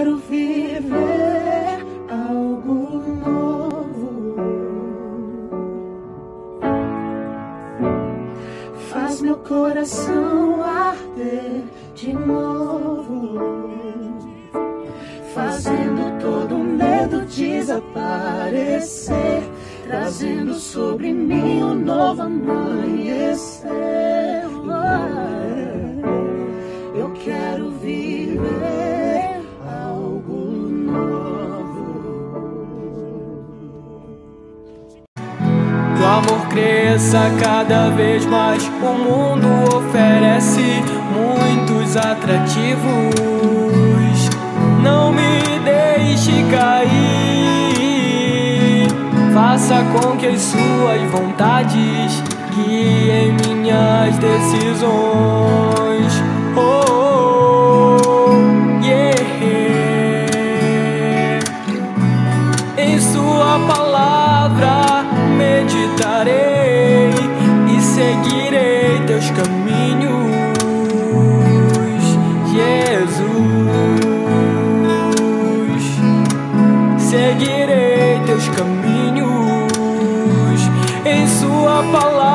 quero viver algo novo. Faz meu coração arder de novo, fazendo todo medo desaparecer, trazendo sobre mim um novo amanhecer. Eu quero viver algo novo. Que o amor cresça cada vez mais. O mundo oferece muitos atrativos. Não me deixe cair. Faça com que as suas vontades guiem minhas decisões. Oh, yeah. Em sua palavra meditarei e seguirei teus caminhos, Jesus. Seguirei teus caminhos. Em sua palavra